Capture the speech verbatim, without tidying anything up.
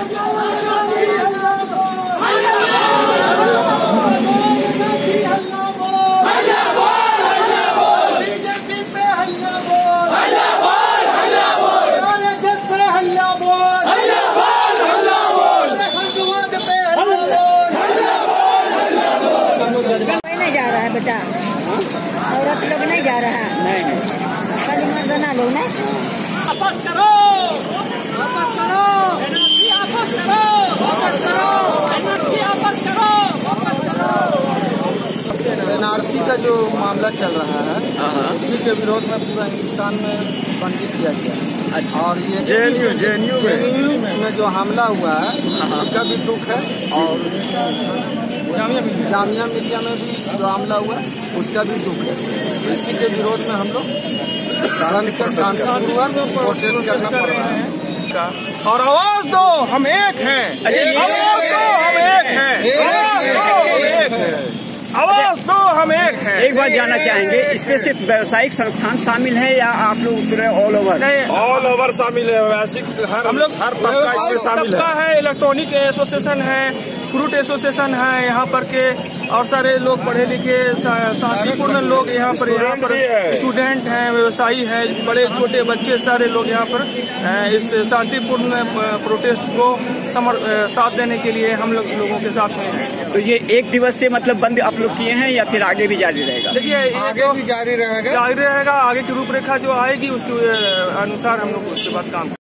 बेटा औरत लोग नहीं जा रहा है, नहीं खाली मर्दाना लोग नहीं। वापस करो, वापस करो, एनआरसी वापस करो, वापस करो, एनआरसी वापस करो, वापस करो। एनआरसी का जो मामला चल रहा है उसी के विरोध में पूरा हिंदुस्तान में बंदी किया गया है। अच्छा। और ये जेएनयू जेएनयू में जो हमला हुआ है उसका भी दुख है, और जामिया मिलिया में भी जो हमला हुआ है उसका भी दुख है। इसी के विरोध में हम लोग प्रोटेस्ट करना पड़ रहा है। और आवाज दो, हम एक हैं। आवाज दो, हम एक हैं। आवाज दो, हम एक हैं। एक बात जानना चाहेंगे, इसमें सिर्फ व्यावसायिक संस्थान शामिल है या आप लोग पूरे ऑल ओवर? नहीं, ऑल ओवर शामिल है। व्यावसायिक हम लोग हर तबका इसमें शामिल है। इलेक्ट्रॉनिक एसोसिएशन है, फ्रूट एसोसिएशन है यहाँ पर के, और सारे लोग पढ़े लिखे शांतिपूर्ण लोग यहाँ पर यहाँ पर स्टूडेंट हैं, व्यवसायी हैं, बड़े छोटे बच्चे सारे लोग यहाँ पर इस शांतिपूर्ण प्रोटेस्ट को समर साथ देने के लिए हम लोग लोगों के साथ में हैं। तो ये एक दिवस से मतलब बंद आप लोग किए हैं या फिर आगे भी जारी रहेगा? देखिए आगे भी जारी रहेगा, जारी रहेगा। आगे की रूपरेखा जो आएगी उसके अनुसार हम लोग उसके बाद काम